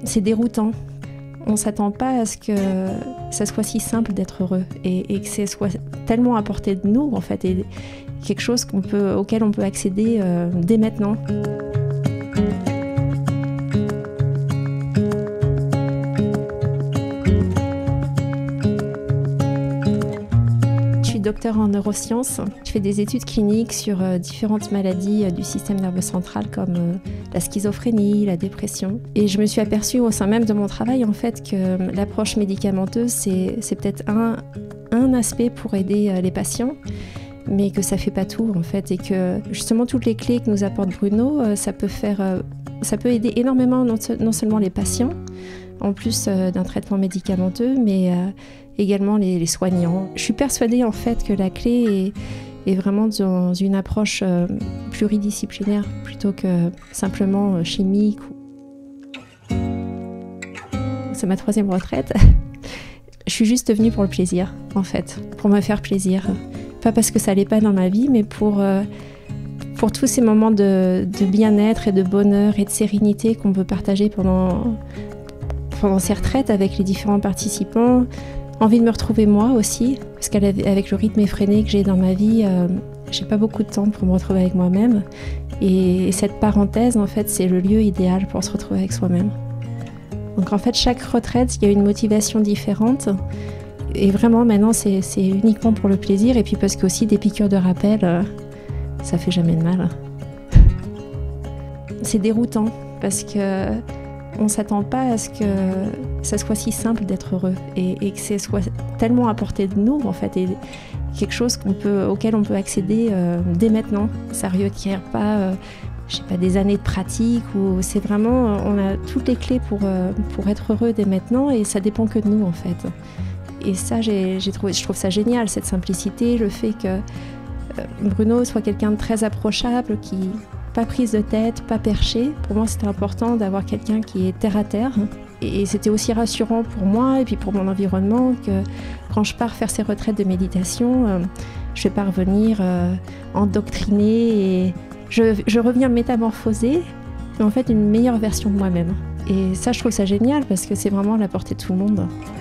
C'est déroutant. On ne s'attend pas à ce que ça soit si simple d'être heureux et que ce soit tellement à portée de nous, en fait, et quelque chose auquel on peut accéder dès maintenant. Je suis docteur en neurosciences. Je fais des études cliniques sur différentes maladies du système nerveux central comme la schizophrénie, la dépression. Et je me suis aperçue au sein même de mon travail en fait que l'approche médicamenteuse c'est peut-être un aspect pour aider les patients, mais que ça fait pas tout en fait, et que justement toutes les clés que nous apporte Bruno, ça peut aider énormément non seulement les patients, en plus d'un traitement médicamenteux, mais également les soignants. Je suis persuadée en fait que la clé est vraiment dans une approche pluridisciplinaire plutôt que simplement chimique. C'est ma 3e retraite. Je suis juste venue pour le plaisir, en fait, pour me faire plaisir. Pas parce que ça allait pas dans ma vie, mais pour tous ces moments de bien-être et de bonheur et de sérénité qu'on peut partager pendant ces retraites avec les différents participants. Envie de me retrouver moi aussi, parce qu'avec le rythme effréné que j'ai dans ma vie, j'ai pas beaucoup de temps pour me retrouver avec moi-même. Et cette parenthèse, en fait, c'est le lieu idéal pour se retrouver avec soi-même. Donc en fait, chaque retraite, il y a une motivation différente. Et vraiment, maintenant, c'est uniquement pour le plaisir. Et puis parce qu'aussi, des piqûres de rappel, ça fait jamais de mal. C'est déroutant, parce que on ne s'attend pas à ce que ça soit si simple d'être heureux et que ce soit tellement à portée de nous, en fait, et quelque chose auquel on peut accéder dès maintenant. Ça ne requiert pas, des années de pratique, ou c'est vraiment, on a toutes les clés pour être heureux dès maintenant, et ça dépend que de nous, en fait. Et ça, je trouve ça génial, cette simplicité, le fait que Bruno soit quelqu'un de très approchable, pas prise de tête, pas perché. Pour moi, c'était important d'avoir quelqu'un qui est terre à terre. Et c'était aussi rassurant pour moi et puis pour mon environnement que quand je pars faire ces retraites de méditation, je vais pas revenir endoctrinée et je reviens métamorphosée, mais en fait une meilleure version de moi-même. Et ça, je trouve ça génial parce que c'est vraiment à la portée de tout le monde.